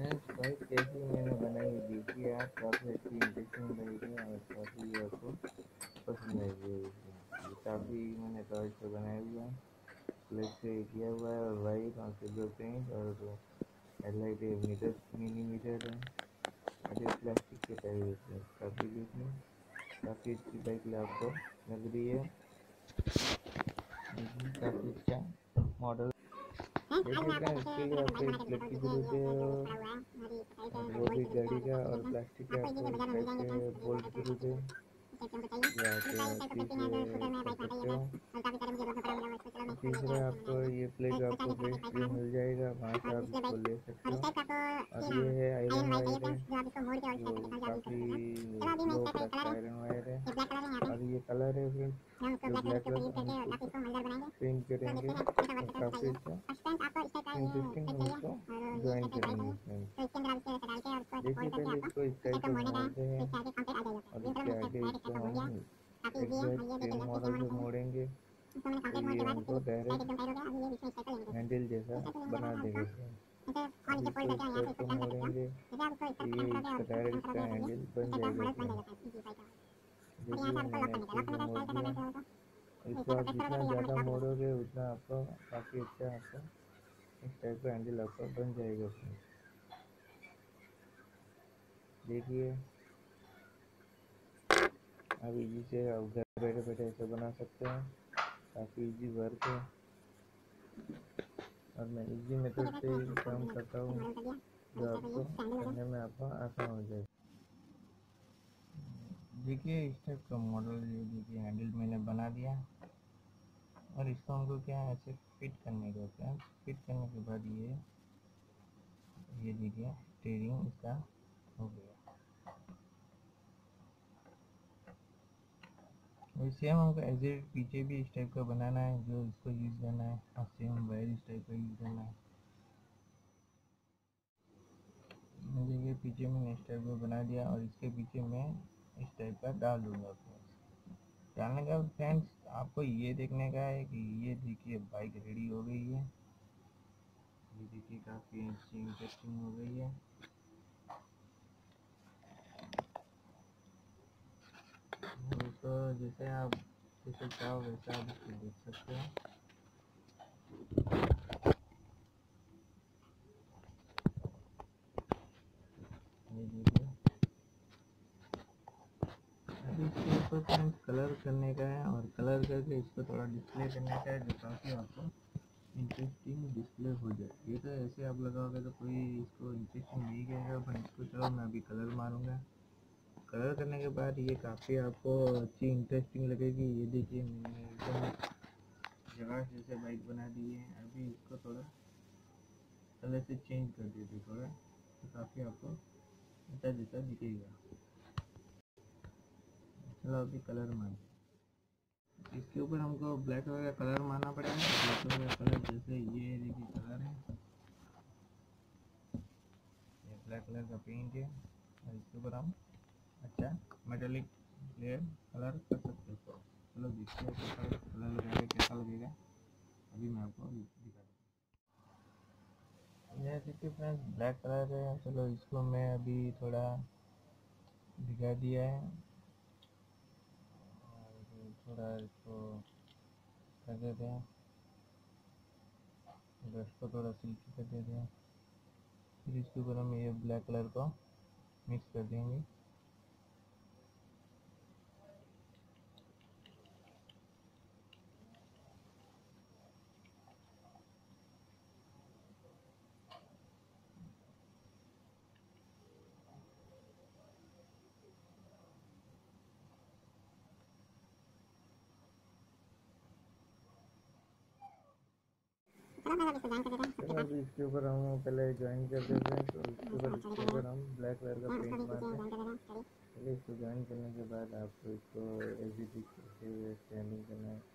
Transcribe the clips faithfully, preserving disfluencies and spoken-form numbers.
Friends bike कैसी मैंने बनाई देखिए आप, काफ़ी अच्छी इंटरेस्टिंग बाइक है और काफ़ी आपको पसंद आएगी। ये काफ़ी मैंने टॉय से बनाया हुआ है, प्लस से किया हुआ है और वाइट और सिल्वर पेंट और हेडलाइट मीटर मिनी मीटर है और ये प्लास्टिक के टायर होते हैं। काफ़ी देखिए काफ़ी अच्छी बाइक आपको लग रही है। देखिए काफ़ी अच्छा मॉडल। देखिए फ्रेंड्स इसके लिए आपको एक इलेक्ट्रिक जरूरत है, वो भी गाड़ी का, और प्लास्टिक का आपको इस टाइप के बोल्ट की जरूरत है, या आप पीछे कर सकते हो। तीसरा आपको ये प्लेग आपको बेस्ट व्यू मिल जाएगा, वहाँ से आप इसको ले सकते हो। और ये है आयरन वायर है, जो काफ़ी लो प्राइस का आयरन वायर है। और ये कलर है फ्रेंड्स, जो ब्लैक कलर हम इसको पेंट करेंगे और काफ़ी अच्छा इंटरेस्टिंग हम इसको ज्वाइन करेंगे फ्रेंड्स। देखिए पहले इसको इस टाइप से मोड़ते हैं और इसके आगे इसको हम एग्जैक्ट सेम मॉडल से मोड़ेंगे तो ये हमको डायरेक्ट हैंडल जैसा बना देगा फ्रेंड्स। अब इसको इस टाइप से मोड़ेंगे तो ये इसका डायरेक्ट इसका हैंडल बन जाएगा फ्रेंड्स। देखिए मैंने अच्छे से मोड़ दिया। इसको आप जितना ज़्यादा मोड़ोगे उतना आपको काफ़ी अच्छा आपको इस टाइप का हैंडल आपका बन जाएगा फ्रेंड्स। देखिए आप इजी से आप घर बैठे बैठे ऐसे बना सकते हैं, काफ़ी इजी वर्क है और मैं इजी मेथड से ही काम करता हूँ जो आपको करने में आपको आसान हो जाए। देखिए इस टाइप का मॉडल, ये देखिए हैंडल मैंने बना दिया और इसको हमको क्या है ऐसे फिट करने का होता है। फिट करने के बाद ये ये देखिए स्टीयरिंग इसका हो गया। और सेम हमको एज ए पीछे भी इस टाइप का बनाना है, जो इसको यूज़ करना है और सेम वायर इस टाइप का यूज़ करना है। देखिए पीछे मैंने इस टाइप का बना दिया और इसके पीछे मैं इस टाइप का डाल दूँगा फ्रेंड्स। डालने का फ्रेंड्स आपको ये देखने का है कि ये देखिए बाइक रेडी हो गई है। ये देखिए काफ़ी अच्छी इंटरेस्टिंग हो गई है। तो जैसे आप जैसे चाहो वैसे आप इसको देख सकते हैं। ये देखिए अभी इसके ऊपर फ्रेंड्स कलर करने का है और कलर करके इसको थोड़ा डिस्प्ले करने का है, जो काफ़ी आपको इंटरेस्टिंग डिस्प्ले हो जाए। ये तो ऐसे आप लगाओगे तो कोई इसको इंटरेस्टिंग नहीं कहेगा, पर इसको चलो मैं अभी कलर मारूंगा। कलर करने के बाद ये काफ़ी आपको अच्छी इंटरेस्टिंग लगेगी। ये देखिए मैंने एकदम जगह जैसे बाइक बना दी है। अभी इसको थोड़ा कलर से चेंज कर देते थोड़ा, तो काफ़ी आपको अच्छा जैसा दिखेगा। चलो अभी कलर मार, इसके ऊपर हमको ब्लैक कलर का कलर मारना पड़ेगा। ब्लैक कलर का कलर जैसे ये देखिए कलर है, ये ब्लैक कलर का पेंट है और इसके ऊपर हम अच्छा मेटालिक लेयर कलर कर सकते हैं। चलो देखते हैं कैसा कलर लगाएगा, कैसा लगेगा। अभी मैं आपको दिखा दूँ। यह देखिए फ्रेंड्स ब्लैक कलर है। चलो इसको मैं अभी थोड़ा दिखा दिया है और थोड़ा इसको कर देते हैं, ब्रश को थोड़ा सिल्की कर देते हैं। फिर इसके ऊपर हम ये ब्लैक कलर को मिक्स कर देंगे। चलो अभी इसके ऊपर हम पहले ज्वाइन कर देते हैं, तो इसके ऊपर इसके ऊपर हम ब्लैक कलर का पेंट मारते हैं। पहले इसको ज्वाइन करने के बाद आपको इसको ऐसी से स्टैंडिंग करना है।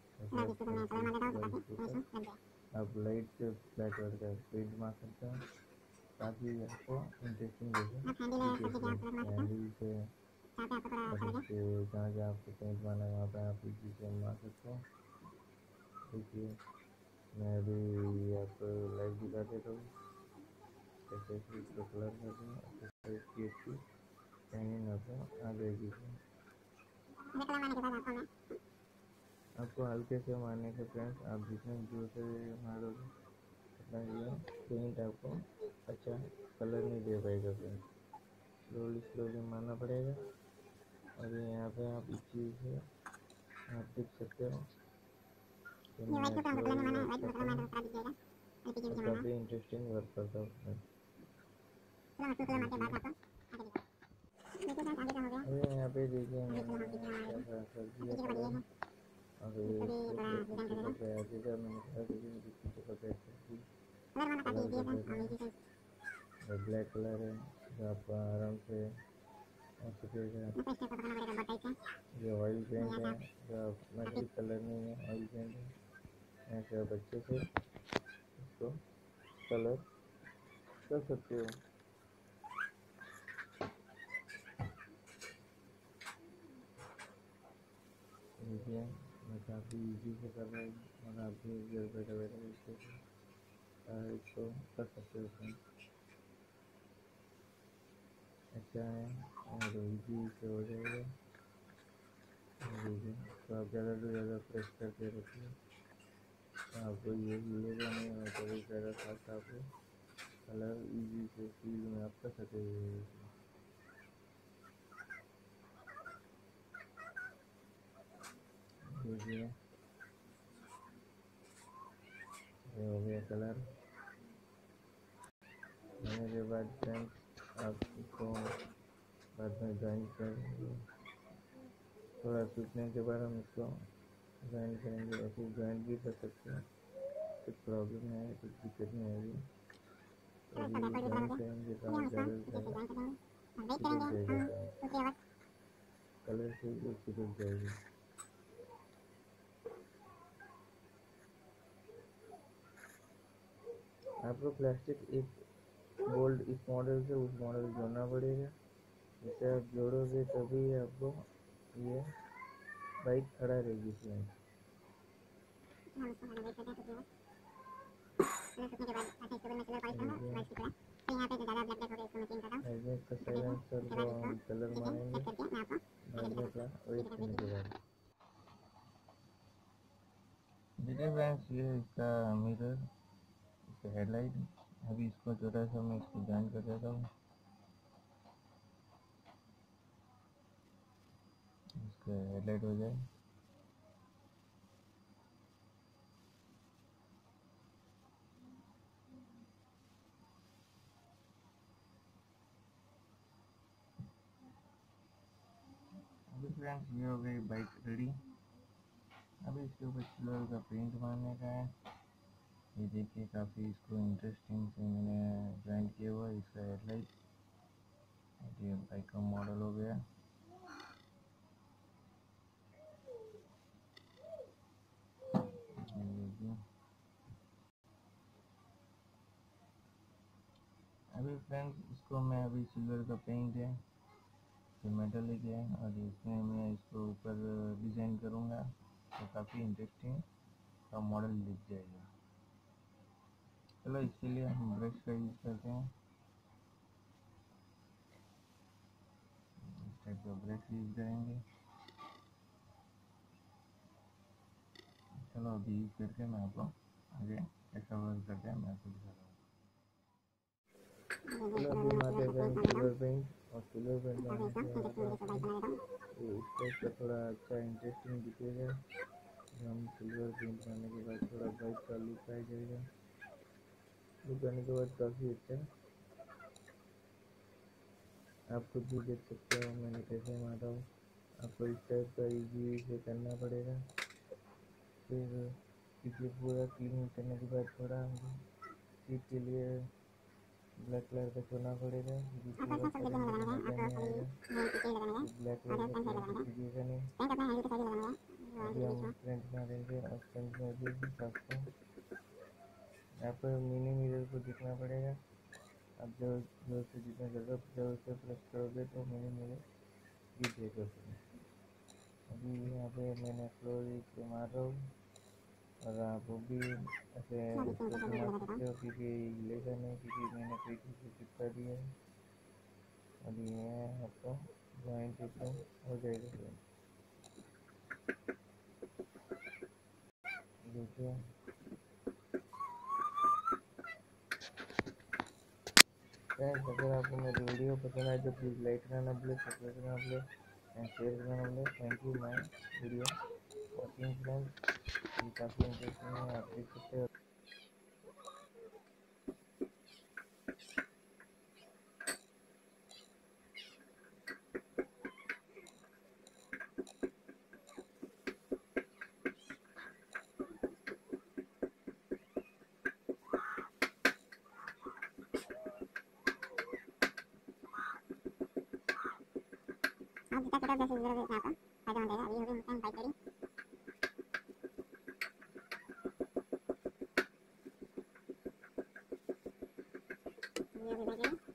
आप लाइट से ब्लैक कलर का पेंट मार सकते हैं, ताकि आपको इंटरेस्टिंग जैसे हैंडल से और इससे जहाँ जहाँ आपको पेंट मारना है वहाँ पर आप इसी से मार सकते हैं। देखिए मैं अभी आपको लाइव दिखा देता हूँ। एक्सेसरीज को कलर कर दूँ, एक्सेसरीज की अच्छी शाइनिंग आपको आ जाएगी। आपको हल्के से मारने के फ्रेंड्स, आप जितने जोर से मारोगे उतना ये पेंट आपको अच्छा कलर नहीं दे पाएगा फ्रेंड्स। स्लोली स्लोली मारना पड़ेगा। और ये यहाँ पे आप इस चीज़ से आप देख सकते हो कि मैं स्लोली वर्क करता हूँ और काफ़ी इंटरेस्टिंग वर्क करता हूँ फ्रेंड्स। अरे यहाँ पे देखिए मैंने क्या कर दिया कलर, और ये पीछे का बैग इधर मैंने कहा कि मुझे पीछे का बैग कलर कर देता हूँ। ब्लैक कलर है जो आपको आराम से आ सकेगा। ये ऑयल पेंट है जो आप मल्टी कलर नहीं है, ऑयल पेंट है। ऐसे आप अच्छे से इसको कलर कर सकते हो। देखिए मैं काफ़ी इजी से कर रहा हूँ और आप भी घर बैठे बैठे इसको इसको कर सकते हो फ्रेंड्स। अच्छा है और इजी से हो जाएगा। देखिए तो आप ज़्यादा से ज़्यादा प्रेस करके रखिए, तो आपको ये हिलेगा नहीं और कभी ज़्यादा फास्ट आपको कलर इजी से फील में आप कर सकते हो। देखिए ये हो गया कलर। होने के बाद फ्रेंड्स आप इसको बाद में ज्वाइन करेंगे, थोड़ा सूखने के बाद हम इसको ज्वाइन करेंगे। ऐसे ज्वाइन भी कर सकते हैं, कुछ प्रॉब्लम नहीं है, कुछ दिक्कत नहीं आएगी। अभी ज्वाइन करेंगे तो आप ज़्यादा से ज़्यादा चिपक जाएगा, कलर से वो चिपक जाएगी। आपको प्लास्टिक एक बोल्ट इस मॉडल से उस मॉडल जोड़ना पड़ेगा। इसे आप जोड़ोगे तभी आपको ये बाइक खड़ा रहेगी फ्रेंड्स। हेलमेट का साइलेंसर को हम कलर मारेंगे मारने का वेट करने के बाद। देखिए फ्रेंड्स ये इसका मिरर, इसका हेडलाइट। अभी इसको छोटा सा मैं इसको ज्वाइन कर देता हूँ। इसका हेडलाइट हो जाए। अभी फ्रेंड्स ये हो गई बाइक रेडी। अभी इसके ऊपर सिल्वर का पेंट मारने का है। ये देखिए काफ़ी इसको इंटरेस्टिंग से मैंने ज्वाइन किया हुआ है। इसका हेडलाइट, ये बाइक का मॉडल हो गया। अभी फ्रेंड्स इसको मैं अभी सिल्वर का पेंट है, ये मेटलिक है और इसमें मैं इसको ऊपर डिज़ाइन करूँगा तो काफ़ी इंटरेस्टिंग का मॉडल दिख जाएगा। चलो इसके लिए हम ब्रश का यूज़ करते हैं। इस टाइप का ब्रश यूज़ करेंगे। चलो अभी यूज़ करके मैं आपको आगे कैसा वर्क करते हैं मैं आपको दिखाता हूँ। चलो अभी मारते हैं सिल्वर पेंट, और सिल्वर पेंट मारने के बाद इस टाइप का थोड़ा अच्छा इंटरेस्टिंग दिखेगा। हम सिल्वर पेंट मारने के बाद थोड़ा बाइक का लुक आ जाएगा। लुक आने के बाद काफ़ी अच्छा, आप खुद भी देख सकते हो मैंने कैसे मारा हूँ। आपको इस टाइप का इजी से करना पड़ेगा। फिर इसे पूरा क्लीन करने के बाद थोड़ा सीट के लिए ब्लैक कलर का छोड़ना पड़ेगा, क्योंकि पूरा कलर मज़ा नहीं आएगा। ब्लैक कलर का प्लास्टिक दिखेगा नहीं। अभी हम फ्रंट मारेंगे और फ्रंट में भी आपको यहाँ पर मिनी मिरर को देखना पड़ेगा। आप जो जोर से जितना ज़्यादा जोर से प्रेस करोगे तो मिनी मिरर गिर जाएगा। अभी यहाँ पे मैंने स्लोली से मार रहा हूँ और आप वो भी ऐसे डिस्कस बना सकते हो कि रिलेशन है, क्योंकि मैंने कोई चीज़ चिपका दी है और ये आपका ज्वाइंट इसमें हो जाएगा। देखिए फ्रेंड्स, अगर आपको मेरी वीडियो पसंद आए तो प्लीज़ लाइक करना भूलें, सब्सक्राइब करना भूलें एंड शेयर करना भूलें। Thank you my video watching friends, ये काफ़ी इंटरेस्टिंग है, आप देख सकते हो। आप जितना छोटा जैसे ज़रूर इतना आपका फायदा हो जाएगा। अभी हो गई टाइम फाइव थर्टी। ये भी